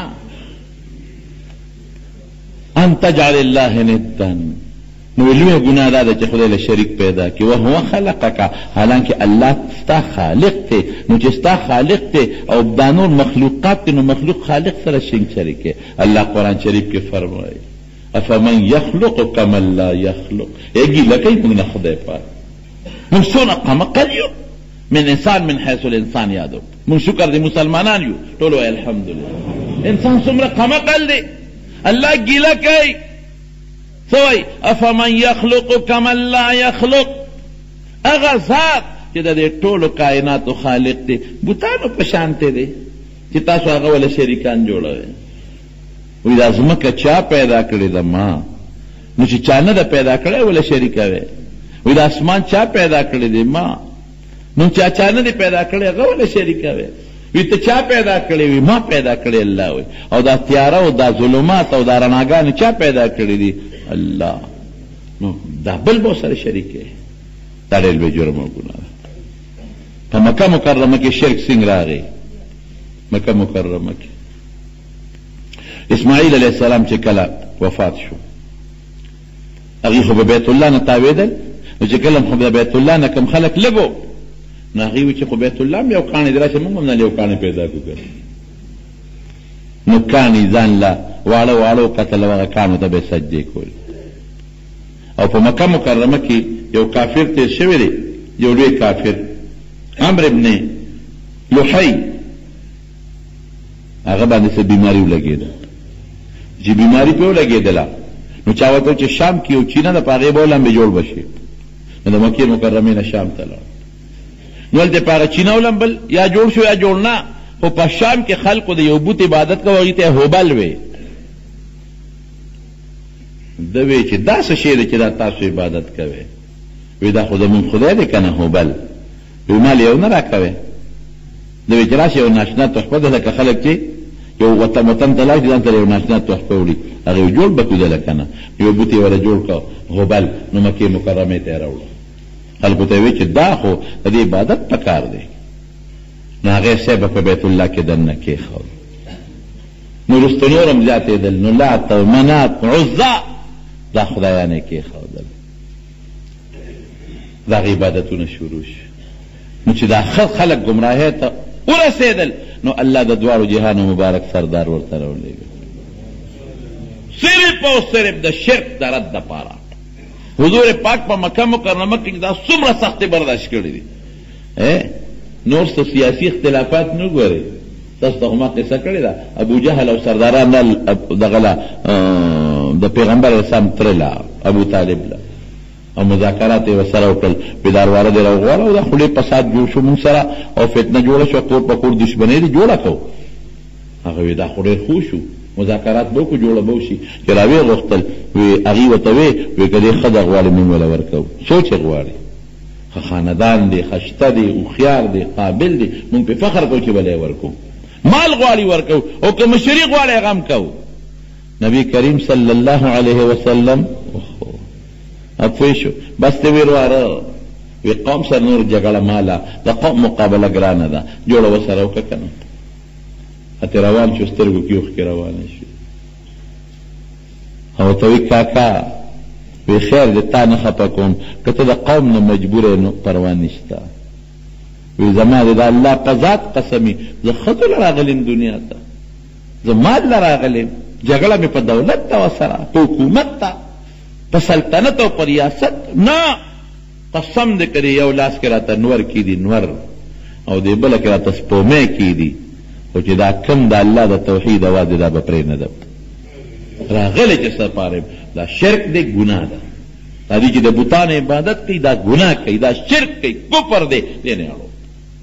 ان تجعل الله ندا. نو لوی ګناه دا ده چې خدای له شریک پیدا کړي وهو خلقک حالانکه الله ستا خالق دی. نو چې ستا خالق دی او دا نور مخلوقات دی نو مخلوق خالق سره شریک دی. الله قرآن شریف کې فرمایي افمن یخلق کمن لا یخلق. یګي لکه موږ نه خدای پاک موږ څونه قمقل یو من انسان من حیث الانسان یادو موږ شکر دی مسلمانان یو ټول وایي الحمدلله. انسان څومره قمقل دی الله ګیله کوي سوئی افمن یخلق کمن لا یخلق. اغا ذات چې د دې ټولو کائناتو خالق دی بوتانو په شانته دی چې تاسو هغه ولا شریکان جوړوئ. وی دا ځمکه چا پیدا کړې ده ما نو چې چا نه ده پیدا کړی ولا شریکوي. وی دا اسمان چا پیدا کړی دی ما نو چا چا نه دی پیدا کړی هغه ولا شریکوي. وی ته چا پیدا کړی وی ما پیدا کړی الله وی. او دا تیاره او دا ظلمات او دا رڼاګانې چا پیدا کړی دي الله. نو دا بل به سره شریک دی. دا ډېر لوی جرم او ګناه ده. په مکه مکرمه کې شرک څنګه راغی؟ مکه مکرمه کې اسماعیل علیه السلام چې کله وفات شو هغې خو به بیت الله نه تاوېدل نو چې کله خو د بیت الله نه کوم خلک لږ نو هغې وي چې خو بیت الله هم یو کاڼی دی راشه موږ هم نه یو کاڼی پیدا کړو که نو کاڼي ځان له واړه واړو کتل او هغه کاڼو ته به یې سجدې کولې. او په مکه مکرمه کې یو کافر تیر شوی دی یو لوی کافر عمرو ابن لحی هغه باندې څه بیماري ولګېده چې بیماري پې ولګېدله نو چا ورته چې شام کې یو چینه ده په هغې به ولمبې جوړ به شي نو د مکې مکرمې نه شام ته لاړ نو هلته په هغه چینه ولمبل یا جوړ شو یا جوړ نه خو په شام کې خلقو د یو بوت عبادت کوه هغې ته هوبل وی ده وی چې دا څه شی دی چې دا تاسو عبادت کوئ وی دا خو زمونږ خدای دی که نه هوبل وی مال یو نه راکوئ ده وی چې راشي یو ناشنا تحفه ده لکه خلک چې یو وطن وطن ته لاړ چې ځان سره یو ناشنا تحفه وړي هغې جوړ به کړو ده که نه یو بوت یې وله جوړ کړه هوبل نو مکې مکرمې ته یې راوړه خلکو ته یې وی چې دا خو د دې عبادت پکار دی نو هغې صاحب په بیت الله کې دننه کېښود نو وروسته نور هم زیاتېدل نو لات او منات عزا دا خدایانې کېښودل د هغې عبادتونه شروع شو نو چې دا خلک ګمراهۍ ته ورسېدل نو الله د دواړو جهانو مبارک سردار ورته راولېږه صرف او صرف د شرک د رد دپاره. حضور پاک په مکه مکرمه کې دا څومره سختې برداشت کړي دي نور څه سیاسي اختلافات نه ګورئ تاسو ته خو ما قصه کړې ده ابو جهل او سرداران دغه له د پیغمبر اسلام تره له ابو طالب له او مذاکرات یې ورسره وکړل بیدارواره دې راوغواړه او دا خولې فساد جوړ شو موږ سره او فتنه جوړه شوه کور په کور دشمنۍ دې جوړه کړو هغه وی دا خو ډېر ښه شو مذاکرات به وکړو جوړه به وشي چې راویې غوښتل وی هغې ورته وی وی که دې ښځه غواړي موږ وله ورکوو څوک چې غواړي ښه خاندان دی ښه شته دی هوښیار دی قابل دی موږ پې فخر کوو چې به له یې ورکوو مال غواړي ورکوو او که مشري غواړي هغه هم کوو. نبی کریم صلی الله علیه وسلم اپوی شو بس ته وی ورواره وی قوم سره نور جګړه ماله د قوم مقابله ګرانه ده جوړه ورسره وکړه که نه هتې روان شو سترګو کې اوښکې روانې شوې او ورته وی کاکا وی خیر دی تا نه خفه کوم که ته د قوم نه مجبور یې نو پروا نشته وی زما د الله په ذات قسمی زه ښځو له راغلم دنیا ته، زه مال له راغلم، جګړه مې په دولت ته وسره، په حکومت ته، په سلطنت او په ریاست نه. قسم دې کړي یو لاس کې راته نور کیدي نور او دې بله کې راته سپومې کیدي، خو چې دا کم د الله د توحید اواز دا به پرې نه ده راغلی چې سپارم. دا شرک دی، ګناه ده. دا دي چې د بوتانو عبادت کوي دا ګناه کوي، دا شرک کوي، کفر دی. دې نه اړو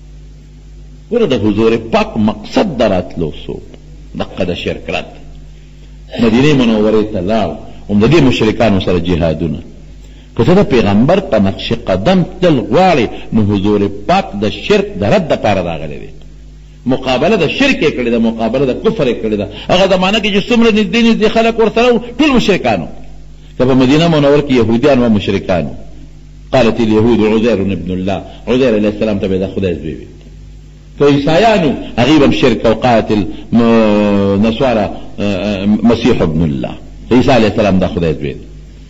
ګوره د حضور پاک مقصد د راتلو سو دقه د شرک رد. مدینې منورې ته لاړ، هم د دې مشرکانو سره جهادونه. که ته د پیغمبر په نقش قدم تل غواړې نو حضور پاک د شرک د رد دپاره راغلی دی. مقابله د شرک یې کړې ده، مقابله د کفر یې کړې ده. هغه زمانه کې چې څومره نږدې نږدې خلک ورسره وو ټول مشرکانو، که په مدینه منور کې یهودیان و مشرکانو. قالت اليهود عزير ابن الله، عزير علیه السلام ته به د خدای زوی وي. که عیسایانو هغوی به شرک او قالت النصارى مسیح ابن الله، عیسی علیه السلام د خدای زوی.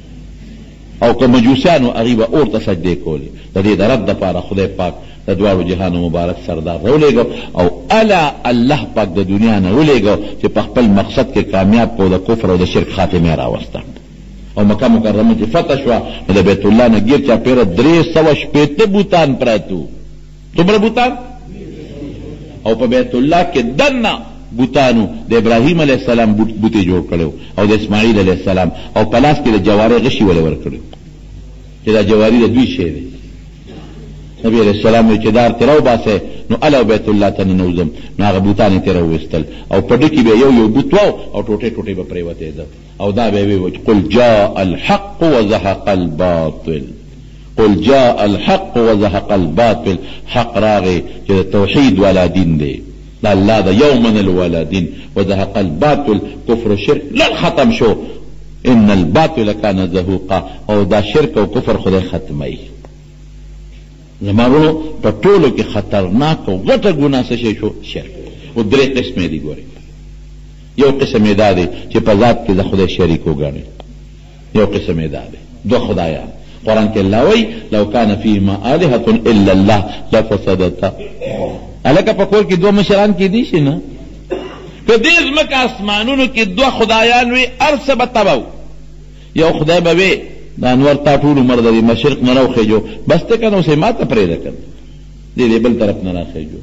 او که مجوسیانو هغوی به اور ته سجدې کولې. د دې د رد دپاره خدای پاک د دواړو جهانو مبارک سردار راولېږو او الا الله پاک د دنیا نه ولېږو چې په خپل مقصد کې کامیاب کړو، د کفر او د شرک خاتمه راوسته. او مکه مکرمه چې فتح شوه نو د بیت الله نه ګیر چاپېره درې سوه شپېته بوتان پراته وو. څومره بوتان؟ او په بیت الله کې دننه بوتانو د ابراهیم علیه السلام بوتې جوړ کړی او د اسماعیل علیه السلام، او په لاس کې د جوارې غشي ولې ورکړی چې دا جواري د دوی شی دی. نبی علیہ السلام وی چې دار تیرو باسه نو الا بیت الله ته ننوزم، نو هغه بوتان تیرو وستل او په ډکی به یو یو بوت واو او ټوټه ټوټه به پریوته ده او دا به وی قل جاء الحق وزهق الباطل، قل جاء الحق وزهق الباطل. حق راغی چې توحید والا دین دی، دا الله دا یومن الوالا دین، وزهق الباطل کفر و شرک لن ختم شو. ان الباطل کان زهوقا، او دا شرک او کفر خدای ختمای. زمارونو په ټولو کې خطرناک او غټه ګناه څه شی شو؟ شرک. او درې قسمې دي ګورئ. یو قسم یې دا دی چې په ذات کې د خدای شریک وګڼئ، یو قسم یې دا دی دو خدایان. قرآن کې الله وایي لو کان فیهما آلهة الا الله لفسدتا. هلکه په کور کې دوه مشران کېدی شي نه؟ که دې ځمکه اسمانونو کې دوه خدایان وي هر څه به تبه. یو خدای به وي د انور تا ټول عمر د مشرق نه راوخېجو، بس ته که نه اوس یې ما ته پرېږده که دې دې بل طرف نه راخېجو.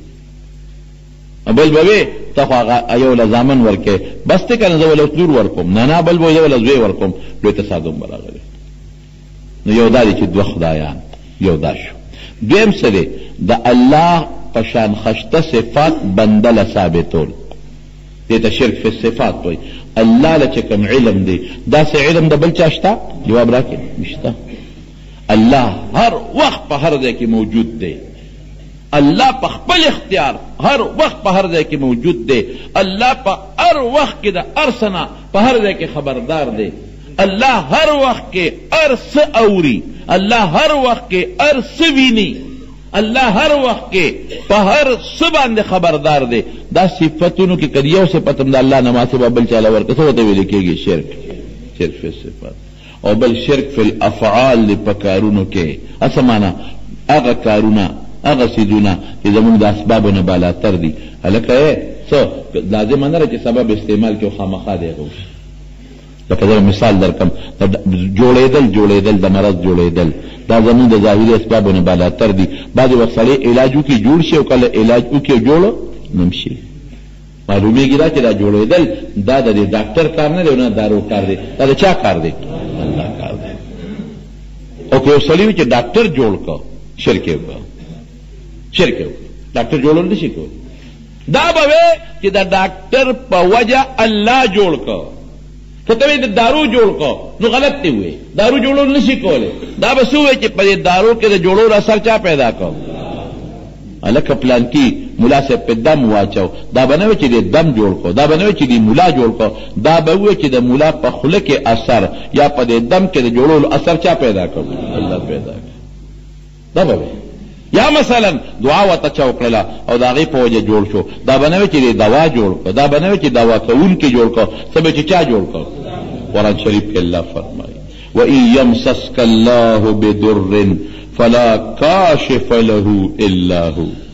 بل به وي ته خو هغه یو له زامن ورکې، بس ته که نه زه ولې لور ورکوم، نه نه بل به یو له زوی ورکوم. لوی تصادم به راغلی. نو یو دا دی چې دوه خدایان، یو دا شو. دویم څه دی؟ د الله په شان خشته صفات بنده له ثابتول، دې ته شرک فی صفات وایي. الله له چې کوم علم دی داسې علم د بل چا شته؟ جواب راکړئ نشته. الله هر وخت په هر ځای کې موجود دی. الله په خپل اختیار هر وخت په هر ځای کې موجود دی. الله په هر وخت کې د هر څه نه په هر ځای کې خبردار دی. الله هر وخت کې هر څه اوري. الله هر وخت کې هر څه ویني. الله هر وخت کې په هر څه باندې خبردار دی. دا صفتونو کې کدی یو صفت هم د الله نه مناسبه بل چاله ورکړه څه ورته ویل کېږي؟ شرک. شرک فی صفات. او بل شرک فی الافعال دی په کارونو کې. اصل معنا هغه کارونه هغه څیزونه چې زمونږ د اسبابو نه بالاتر دي. هلکه څه لازمه نه ده چې سبب استعمال کې خامخا دی هغه وشي. لکه زه مثال درکم، جوړېدل جوړېدل د مرض جوړېدل دا زمونږ د ظاهري اسبابو نه بالاتر دي. بعضې وخت سړی علاج وکړي جوړ شي او کله علاج وکړي جوړ نه شي. معلومیږي دا چې دا جوړېدل دا د ډاکټر کار نه دی او نه دارو کار دی، دا د چا کار دی؟ الله کار دی. او که یو سړی وي چې ډاکټر جوړ کړه شرک یې وکړه، شرک یې وکړه، ډاکټر جوړول نه شي کولی. دا به وی چې د ډاکټر په وجه الله جوړ کړه. که ته د دارو جوړ کړه نو غلط دی وی، دارو جوړول نه شي کولی. دا به څه وی چې په دې دارو کې د جوړولو اثر چا پیدا کړ؟ هلکه پلانکي ملا صاحب په دم واچو، دا به نه وی چې د دم جوړ کړو، دا به نه وی چې د ملا جوړ کړو، دا به وی چې د ملا په خوله کې اثر یا په دې دم کې د جوړولو اثر چا پیدا کړ؟ الله پیدا کړ. دا به وی. یا مثلا دعا ورته چا وکړله او د هغې په وجه جوړ شو، دا به نه وی چې د دوا جوړ کړو، دا به نه وی چې دوا کوونکي جوړ کړو، څه به چې چا جوړ کړو؟ قرآن شریف کې الله فرمایي وَإِن يَمْسَسْكَ اللَّهُ بِضُرٍّ فَلَا كَاشِفَ لَهُ إِلَّا هُوَ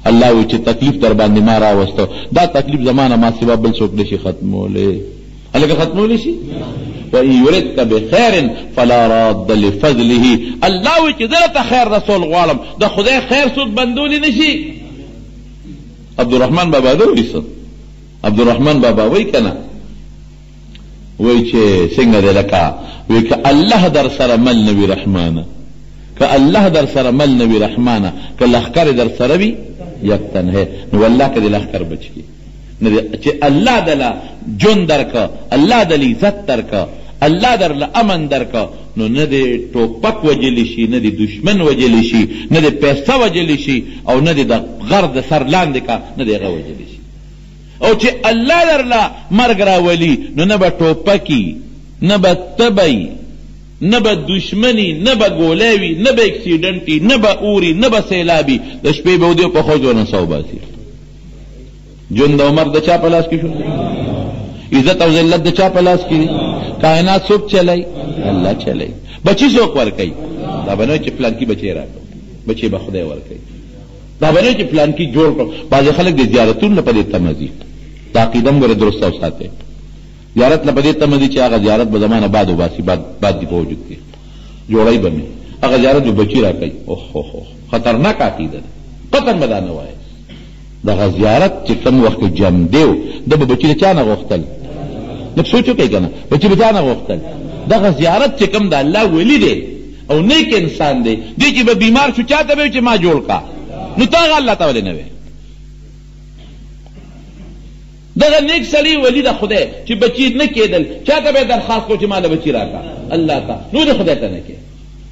الله وی چې تکلیف در باندې ما راوستو، دا تکلیف زمانه ما سوا بل څوک نشي ختمولی. هلکه ختمولی شي؟ وَإِن يُرِدْكَ بِخَيْرٍ فَلَا رَادَّ لِفَضْلِهِ. الله وی چې زه درته خیر رسول غواړم، د خدای خیر څوک بندولی نشي. عبدالرحمن بابا دوی څه عبدالرحمن بابا وی کنه وی چې څنګه دی لکه وی که الله در سره مل نوي رحمانه، که الله در سره مل نوي رحمانه، که لښکر در سره وي یک تنه نو والله که د لښکر بچ کی چې الله دله جون درکه، الله دل عزت درکه، الله در له امن درکه، نو نه د ټوپک وجلی شي، نه د دشمن وجلی شي، نه د پیسه وجلی شي، او نه د غر د سر لاندې کا نه د هغه وجلی شي. او چې الله در له مرګ راولي نو نه به ټوپکي، نه به تبی، نه به دشمنی، نه به ګولیوي، نه به اکسیډنټي، نه به اوري، نه به سیلابي، د شپې به ودې په خوځو نه سو باسي. جون د عمر د چا په لاس کې شو؟ عزت او ذلت د چا په لاس کې دي؟ کائنات څوک چلای؟ الله چلای. بچی څوک ورکوي؟ دا به نه چې پلانکي بچی راکړو، بچی به خدای ورکوي. دا به نه چې پلانکي جوړ کړو. بعضې خلک د زیارتونو نه په دې تمه ځي. دا عقیده هم ګوره درسته وساتئ. زیارت نه په دې تمه ځي چې هغه زیارت به زمانه بعد وباسي، بعد بعد دي په وجود کې جوړی به مې هغه زیارت به بچي راکوي. اوه خطرناک عقیده ده، قطن به دا نه وایي. دغه زیارت چې کوم وخت کې جم دیو ده به بچي د چا نه غوښتل؟ لږ سوچ وکړئ که نه، بچي به چا نه غوښتل؟ دغه زیارت چې کوم د الله ولی دی او نیک انسان دی، دی چې به بیمار شو چا ته به چې ما جوړ کا، نو ته هغه الله ته ولې نه وې؟ دغه نیک سړي ولی د خدای چې بچي نه کېدل، چا ته به درخواست کو چې ما له بچي راکا؟ الله ته. نو د خدای ته نه کې،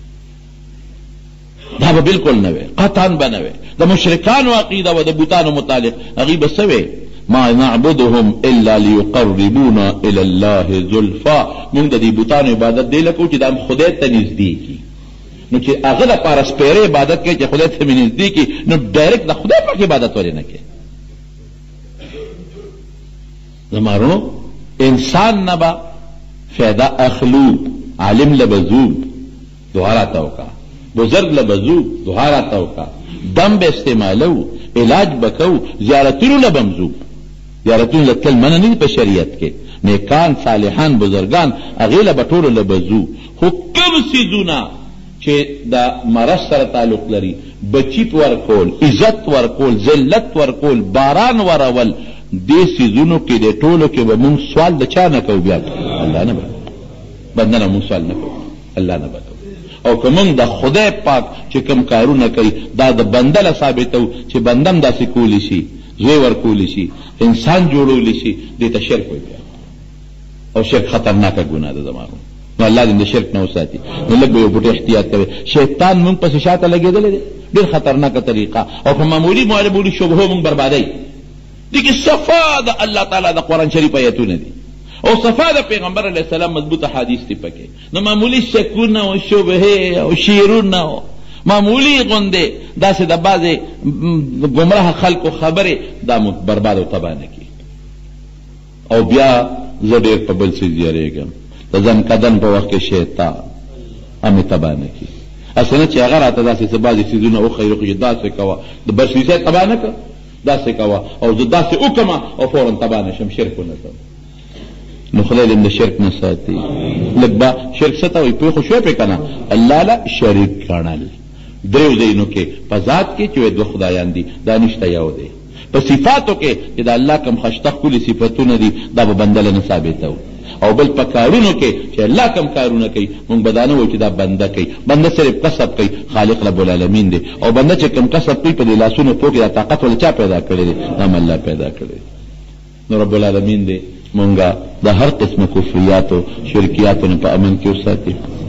دا به بالکل نه وي، قطعا به نه وي. د مشرکانو عقیده و د بوتانو متعلق هغوی به څه وي؟ ما نعبدهم الا لیقربونا الی الله زلفا. موږ د دې بوتانو عبادت دی لکو چې دا خدای ته نږدې کي. نو چې هغه دپاره سپیره عبادت کوي چې خدای ته مې نږدې کي، نو ډایرکټ د خدای پاک عبادت ولې نه کوي؟ زمارونو انسان نه به فایده اخلو، عالم له به ځو دعا راته وکړه، بزرگ له به ځو دعا راته وکړه، دم به استعمالو، علاج به کوو، زیارتونو له به م ځو. زیارتونو له تلل منع نه دي په شریعت کې. نیکان صالحان بزرگان هغې له به ټولو له به ځو. خو کوم څیزونه چې د مرض سره تعلق لري، بچیت ورکول، عزت ورکول، ذلت ورکول، باران ورول، دې څیزونو کې د ټولو کې به مونږ سوال د چا نه کوو؟ بیا الله نه به بنده نه مونږ سوال نه کوو، الله نه به کوو. او که مونږ د خدای پاک چې کوم کارونه کوي دا د بنده له ثابتو چې بنده هم داسې کولی شي، زوی ورکولی شي، انسان جوړولی شي، دې ته شرک وایي. بیا او شرک خطرناکه ګناه ده زمانو. نو الله دې د شرک نه وساتي. نو لږ به یو بوټی احتیاط کوي. شیطان مونږ پسې شاته لګېدلی دی ډېر خطرناکه طریقه، او په معمولي معمولي شبهو مونږ بربادوي. دي کې صفا د الله تعالی د قرآن شریف آیتونه دي او صفا د پیغمبر علیه السلام مضبوط حدیث دي پکې. نو معمولي شکونه او شبهې او شعرونه او معمولي غوندې داسې د بعضې ګمراه خلکو خبرې دا مو برباد او تباه نه کړي. او بیا زه ډېر په بل څیز یېرېږم، د ځنکدن په وخت کې شیطان همې تباه نه کړي. اصل نه چې هغه راته داسې څه بعضې څیزونه وښیي چې داسې کوه، د برسویسۍ تباه نه کړه، داسې کوه او زه داسې وکړم او فوراً تباه نه شم، شرک ونه کوم. نو خدای دې د شرک نه ساتي. لږ به شرک څه ته وایي پوه خو شوی پرې که نه؟ الله له شریک ګڼل. دریو ځایونو کې په ذات کې چې دوه خدایان دي دا نشته، یو دی. په صفاتو کې چې د الله کوم خشته ښکلي صفتونه دي دا به بنده له نه ثابتوو، او بل په کارونو کې چې الله کوم کارونه کوي مونږ به دا نه وایو چې دا بنده کوي. بنده صرف کسب کوي، خالق رب العالمین دی. او بنده چې کوم کسب کوي په دې لاسونو پوه کې دا طاقت ولې چا پیدا کړی دی؟ دا هم الله پیدا کړی دی. نو رب العالمین دی مونږه د هر قسم کفریاتو شرکیاتو نه په امن کې وساتي.